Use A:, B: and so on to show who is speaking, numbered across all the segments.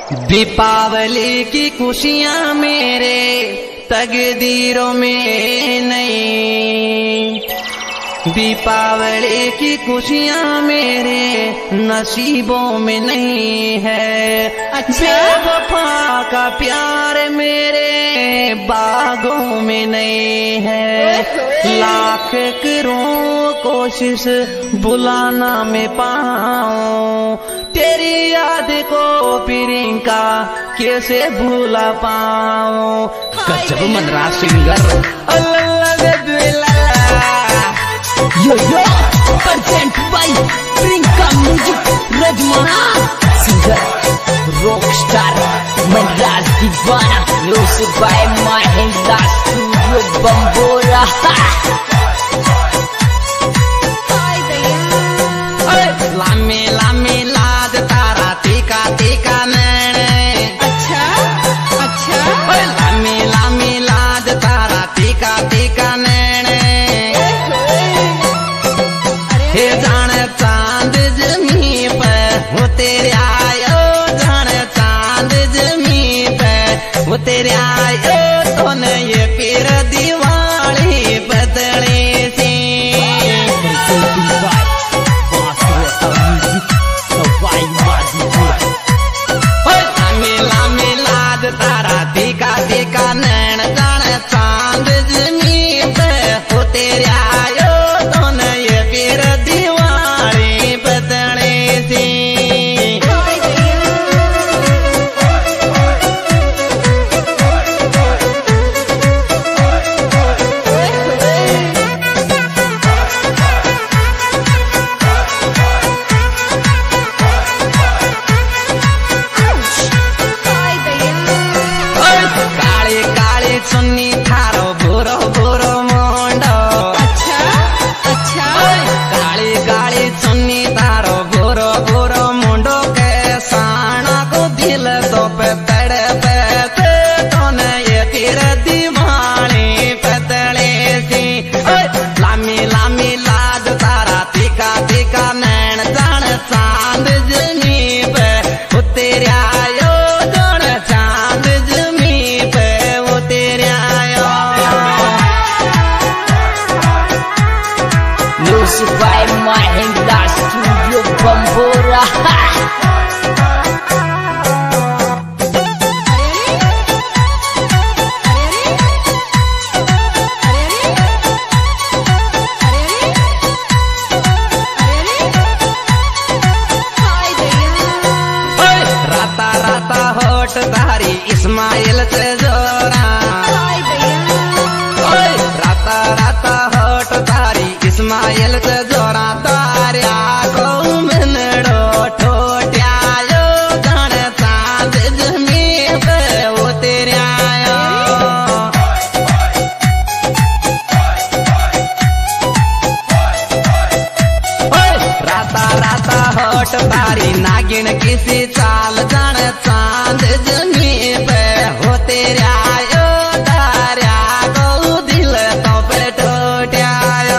A: दीपावली की खुशियां मेरे तकदीरों में नहीं, दीपावली की खुशियां मेरे नसीबों में नहीं है। बेवफा का प्यार मेरे बागों में नहीं है। लाख करूं कोशिश बुलाना मैं पाऊं, तेरी याद को प्रियंका कैसे भूला पाऊं। गजब मनरा singer
B: Yo yo, present by Priyanka Music, Rajmana singer, rockstar, Madras Divana, music by Mahindra Studio Bambora.
A: लामे लामे लाद तारा टीका टीका नैन,
B: अच्छा अच्छा,
A: लामे लामे लाद तारा टीका टीका नैन। हे जान चांद जमी पे वो तेरे आयो, जान चांद जमी पे वो तेरे आयो, तो न ये फिर दिवाली बदले सी। लामे लामे लाद तारा टीका टीका नैन, जान चांद जमी पे वो तेरे आयो, तो न ये फिर दिवाली बदले सी। काली काली चुन्नी थारो भूरो भूरो मोंडो,
B: अच्छा अच्छा,
A: काली काली चुन्नी तारो भूरो भूरो मुंडो के साना को दिल तो पे तड़े पे तो न ये फिर दीवानी पतले सी। लामी लामी लाद तारा टीका टीका नैन, जान चांद जमी पे वो तेरे आयो, जान चांद जमी पे वो तेरे आयो।
B: music by Mahindra Studio Bambora.
A: राता राता होठ तारी इस्माइल से जोरा, राता राता होठ तारी इस्माइल से जोरा, तारिया को मिनड़ो ठोट्यायो, जान चांद जमी पे वो तेरे आयो। राता राता होठ तारी नागिन किसी चाल, जान चांद जमी पे हो तेरे आयो, तारिया को दिल तो पे ठोट्यायो।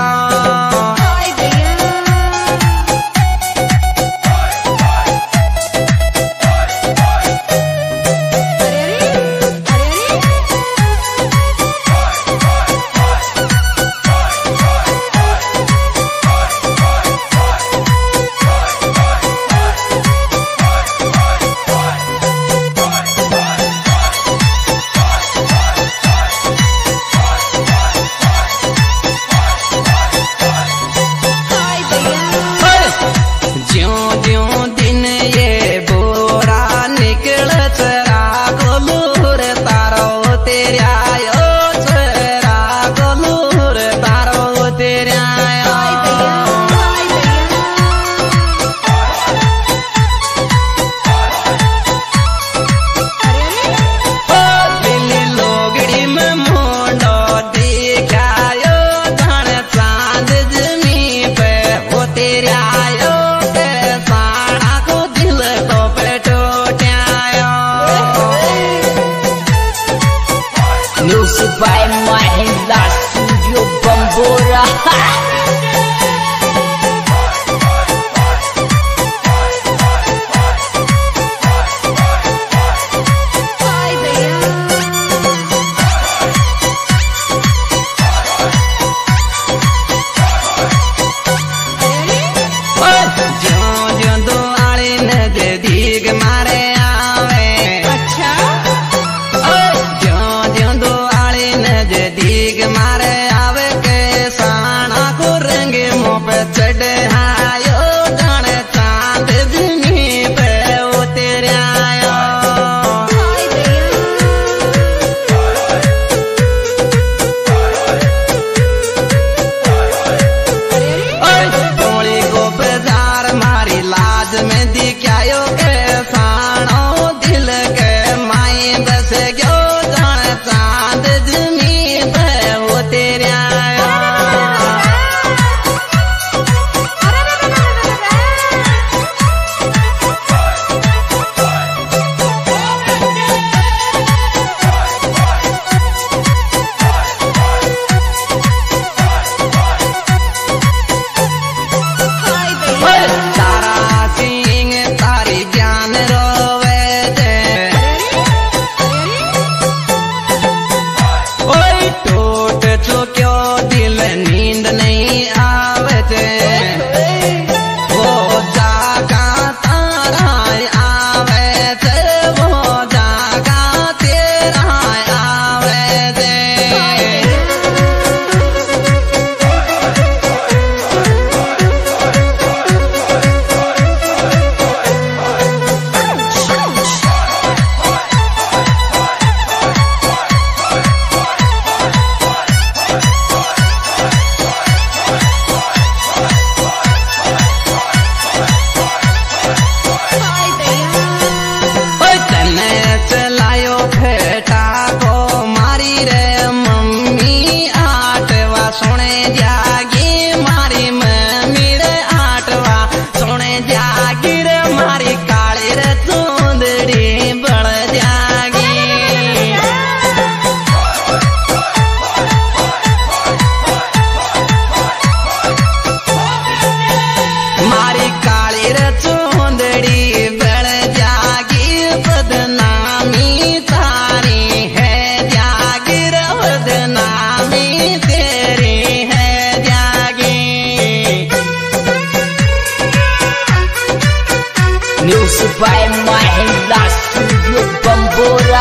B: Music by Mahindra Studio Bambora.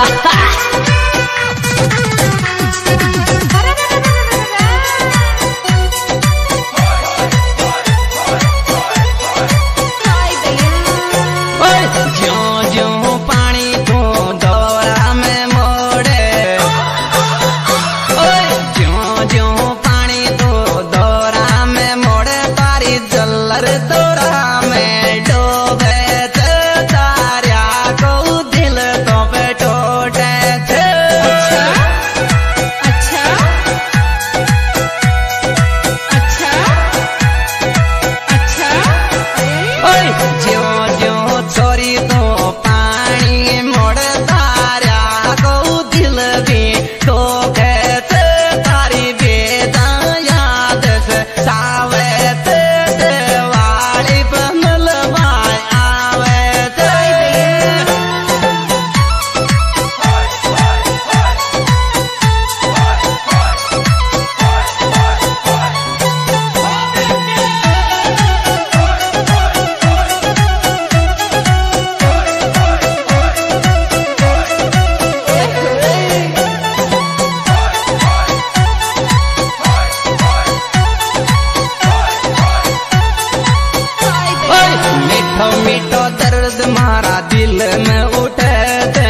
A: मीठो दर्द मारा दिल में उठे थे,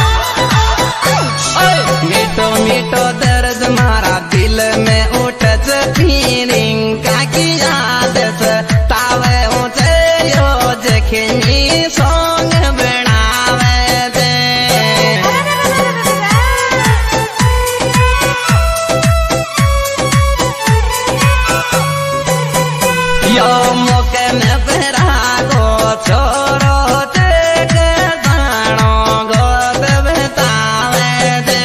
A: मीठो मीठो दर्द मारा दिल में उठे थे, फीलिंग का की याद से तावे ऊंचे यो जखनी सॉन्ग बनावे थे। यो मौके में पहरा छोरो टेक दाणो गोद बितावे दे,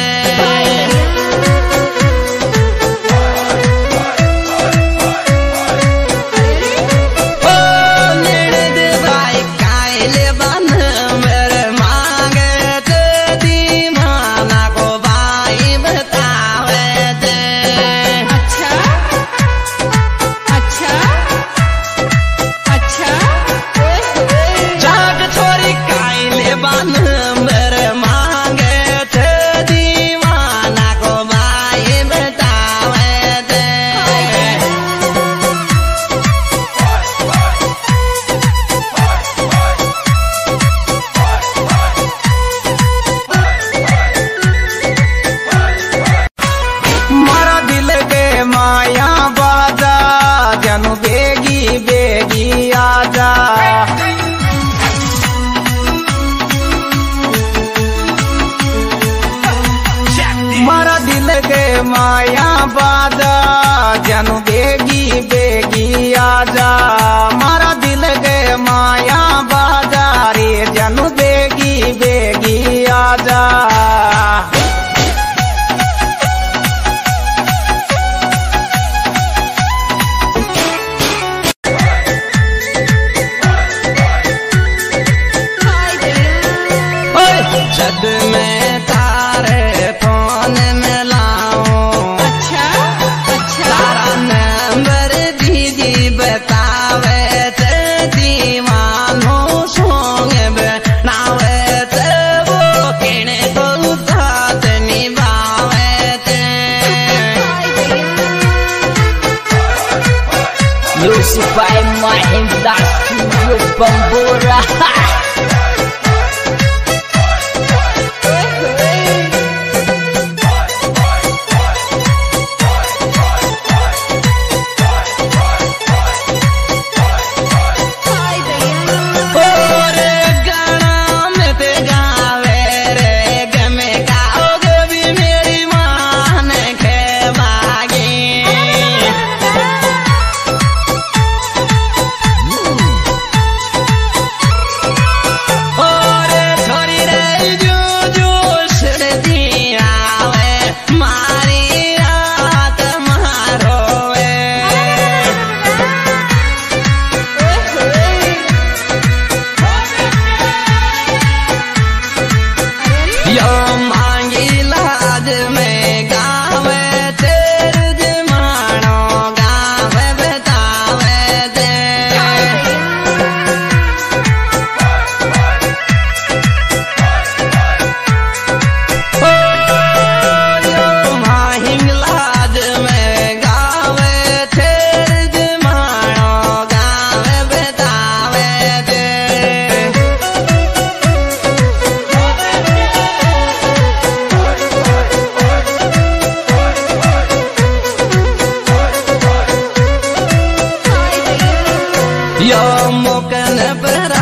A: ओ निड़ दे भाई काइले तेरा